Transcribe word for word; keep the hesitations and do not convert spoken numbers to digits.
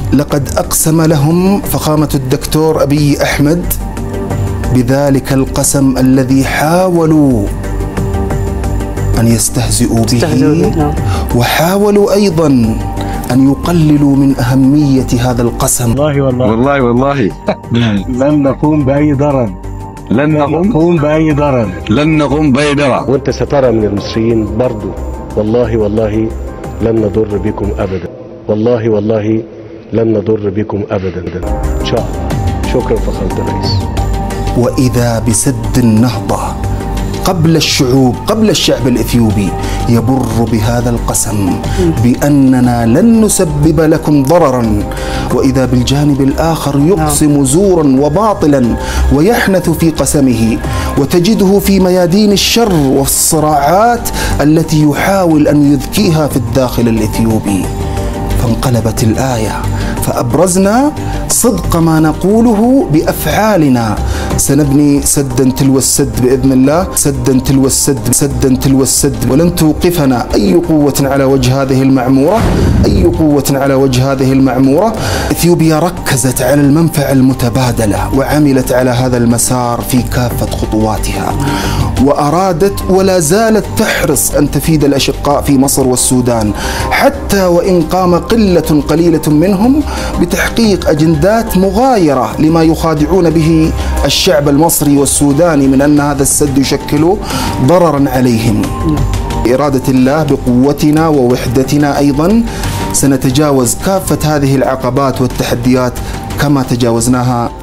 لقد أقسم لهم فخامة الدكتور أبي أحمد بذلك القسم الذي حاولوا أن يستهزئوا به، وحاولوا أيضا أن يقللوا من أهمية هذا القسم. والله والله والله والله لن نقوم بأي ضرر، لن نقوم بأي ضرر، لن نقوم بأي ضرر. وانت سترى من المصريين برضو والله والله لن نضر بكم أبدا، والله والله لن نضر بكم أبدا إن شاء الله. شكرا فخامة الرئيس. وإذا بسد النهضة قبل الشعوب قبل الشعب الإثيوبي يبر بهذا القسم بأننا لن نسبب لكم ضررا، وإذا بالجانب الآخر يقسم زورا وباطلا ويحنث في قسمه، وتجده في ميادين الشر والصراعات التي يحاول أن يذكيها في الداخل الإثيوبي. فانقلبت الآية فأبرزنا صدق ما نقوله بأفعالنا. سنبني سدا تلو السد بإذن الله، سدا تلو السد، سدا تلو السد، ولن توقفنا أي قوة على وجه هذه المعمورة، أي قوة على وجه هذه المعمورة. إثيوبيا ركزت على المنفعة المتبادلة وعملت على هذا المسار في كافة خطواتها، وأرادت ولا زالت تحرص أن تفيد الأشقاء في مصر والسودان، حتى وإن قام قلة قليلة منهم بتحقيق أجندات مغايرة لما يخادعون به الشعب المصري والسوداني من أن هذا السد يشكل ضررا عليهم. بإرادة الله بقوتنا ووحدتنا أيضا سنتجاوز كافة هذه العقبات والتحديات كما تجاوزناها